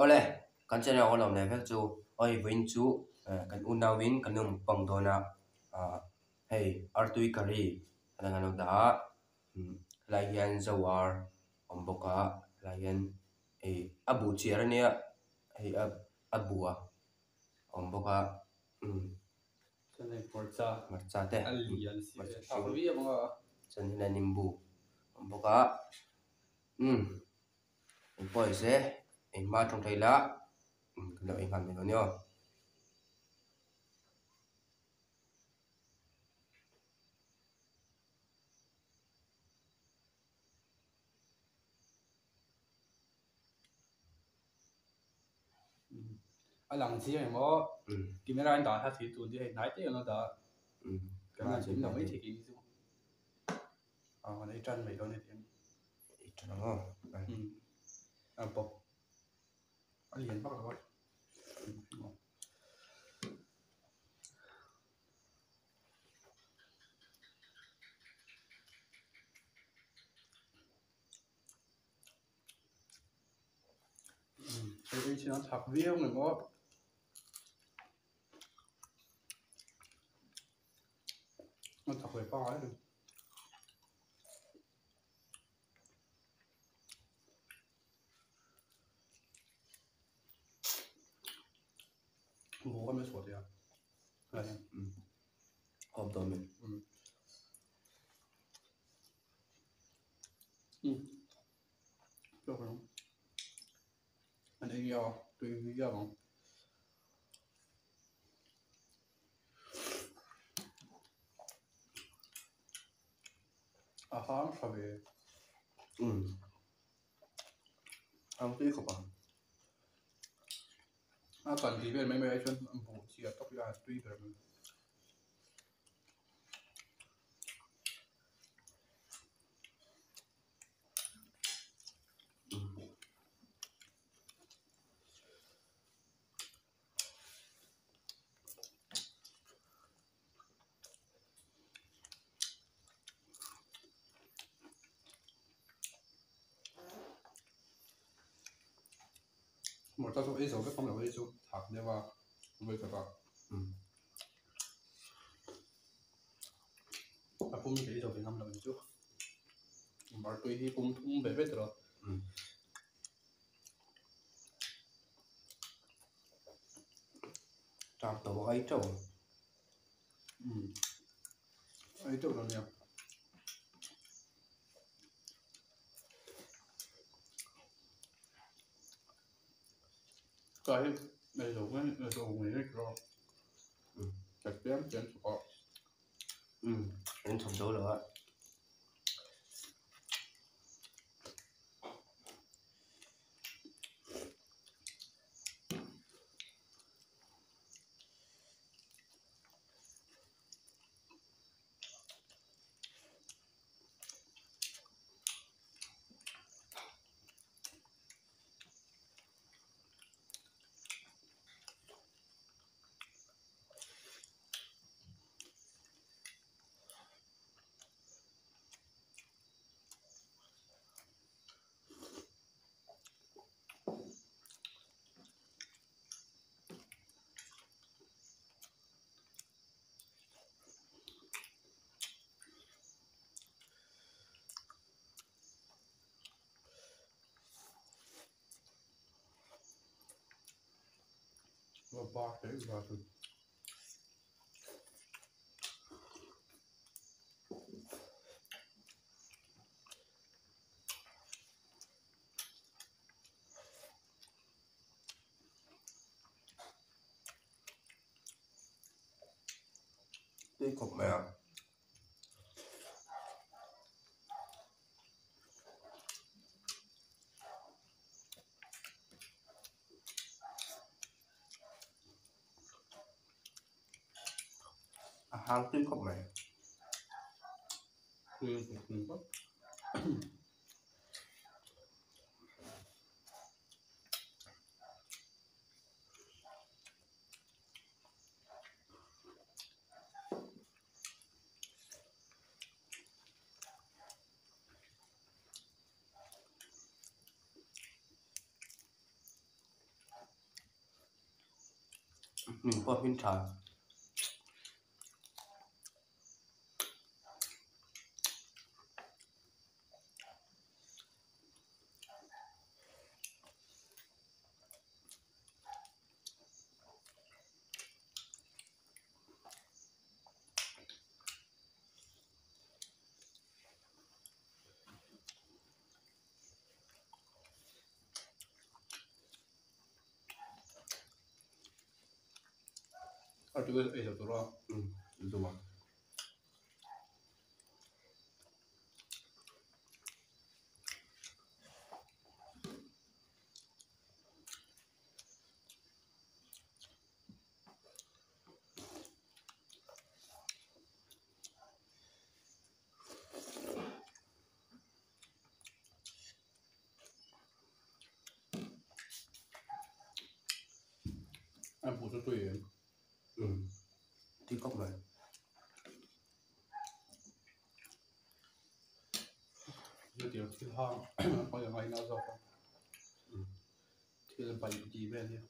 ole kan channel on om ne phek chu oi win chu kan una win kan num pang dona hey artui kari kan ngano da layan zawar omboka layan abu chiarania hey abua omboka Sanay porta marcha te alian si vi mga sanina nimbu omboka poi se ma trong thai la lo han me no alang si mo camera anh ta hát thì tụi đi nãy tới nó đã cái này chỉ là mấy thì cái gì này chân mấy đâu này thì chân nó bọc liền bắt rồi cái chỉ nó thập viên này có nó thập về bao ấy được ngủ con mới sổ thì à là hộp tôm mình được không anh ấy do tùy lý do không ham phải về ham tí không bằng cần thì bên mấy mấy chân bộ chỉ là tóc là tùy rồi một tao ấy rồi cái phong là ấy rồi thạc nhưng mà với các bạn phun cái rồi thì năm lần trước mà tôi thì phun về hết rồi trạm tàu ấy trâu ấy trâu là nhiều cái này rồi người đấy rồi chặt chém chém có đến thùng số nữa và ba cái và từ tí cục mẹ ham tí cục mẹ có mình có pin trà Artu itu tuh loh. itu mah Anh phụ cho tùy em. tí cốc này Giờ tiểu thì hang, có những ngày nào rồi không? Thì là bảy gì về đi.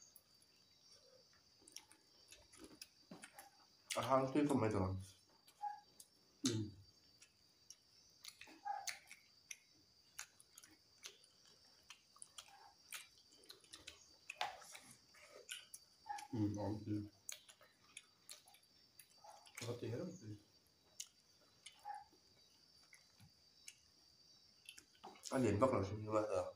hang tí cốc này rồi Ngon chứ. Có thể hết rồi. ăn liền vắt là như vậy rồi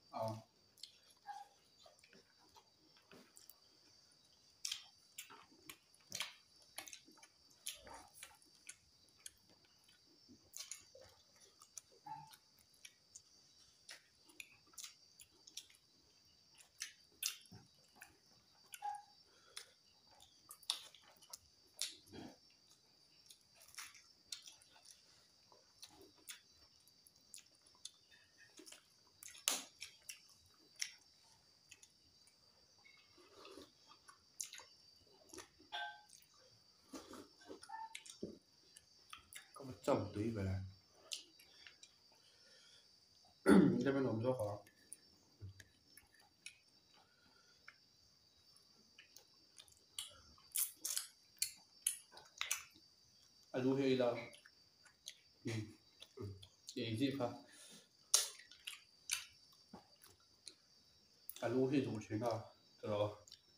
có một chồng tí về này Đây bên nồng cho khó. Alu hay là gì hả? Alu hay dùng chuyện nào? Rồi.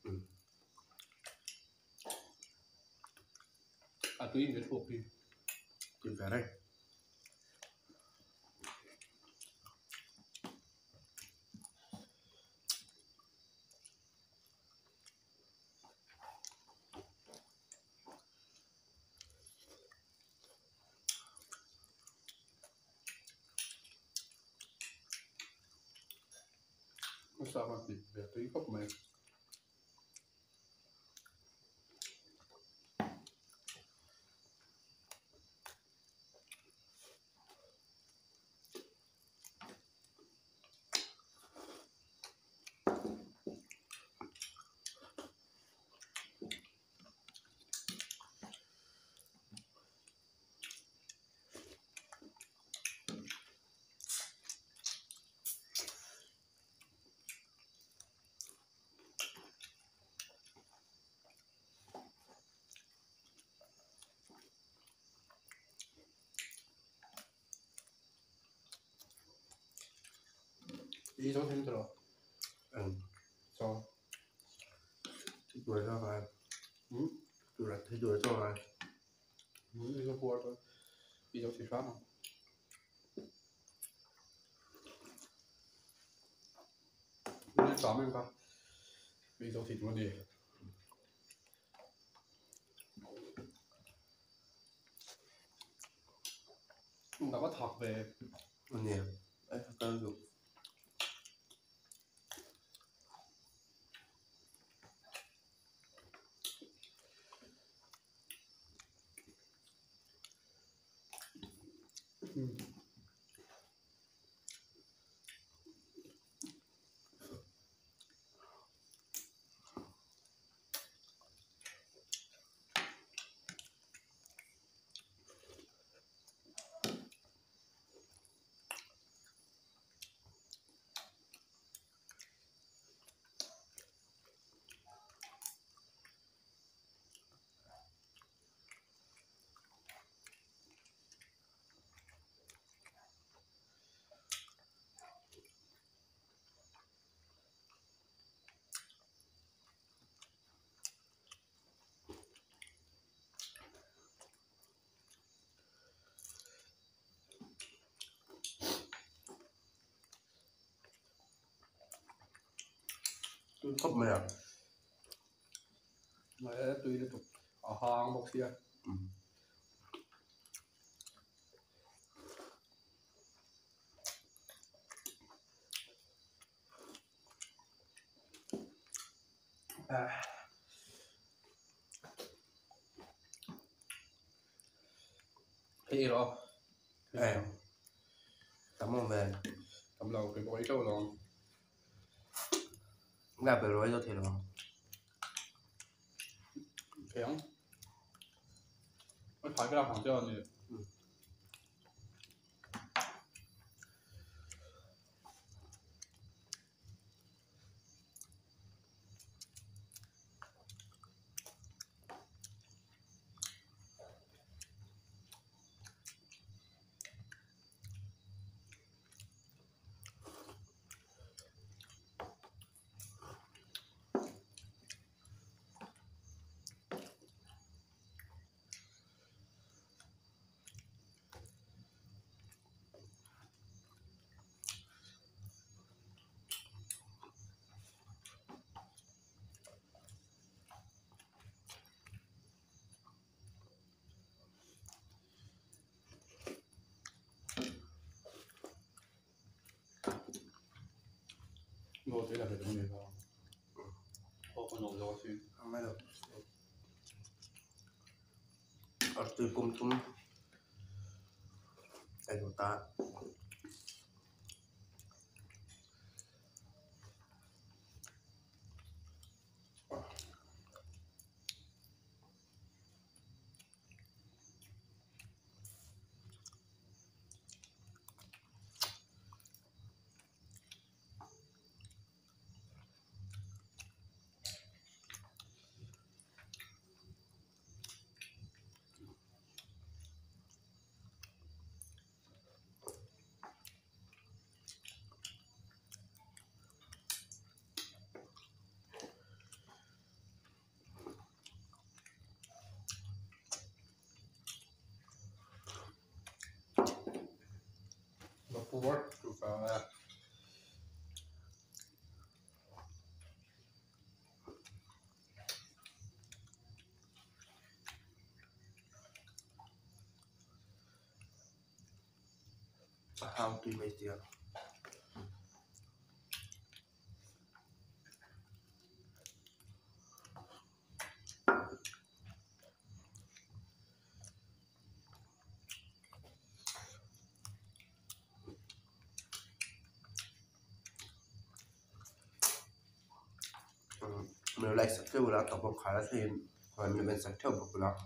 Tùy người thuộc đi. tìm cả đây Nó sao mà bị về tùy cốc mày. Ý giống thêm rồi. Sao? thích đuổi ra vào tôi là thích đuổi cho này Ý giống phua thôi. Ý giống thịt phát không? Nên xóm em không? Ý giống thịt luôn đi. Đã bắt thọc về. nè đấy cơ dụng khóc mày à mà tùy được ở hàng bọc xia thì rồi cảm ơn về cầm đầu cái bói trâu rồi gặp về rồi thì rồi khéo nó phải cái làm hàng cho này ngồi thế là phải trong này thôi con nồi rồi xí không biết được ở từ cùng chúng đây của ta nó phù hợp chủ cả how to make it mình lại sắc theo là tổng hợp khá là thêm và mình bên sắc theo một là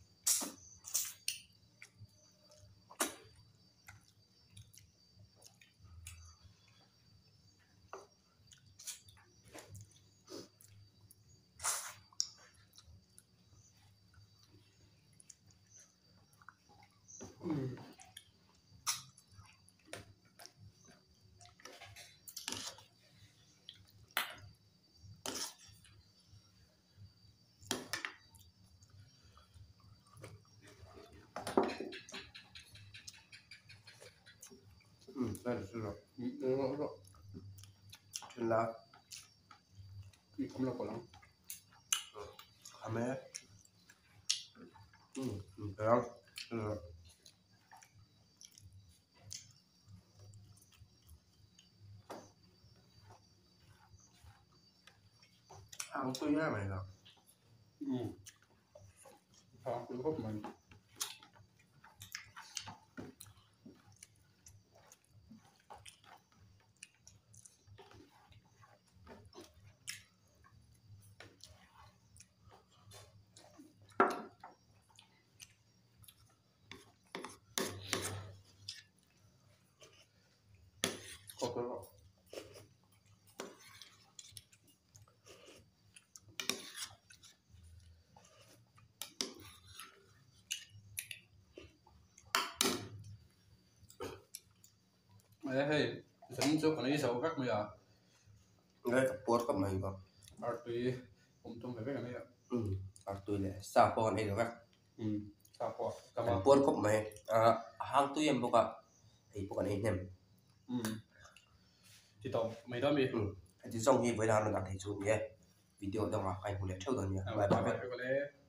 đây là rồi trên là không là có lắm Ame được rồi hàng tôi ra mày rồi hàng cứ hút mình có cái rồi hey dẫn cho cái này xấu các mày à ngay tập bột của mình có tùy cũng trong cái này ạ tôi là sa pon này được không sao có tập cảm bột của mình hàng tôi em bốc à thì bốc này nem thì tao mày đó mi thì trong khi với làm là thấy chút nhé video đâu mà anh cũng lấy theo rồi nhé bye bye.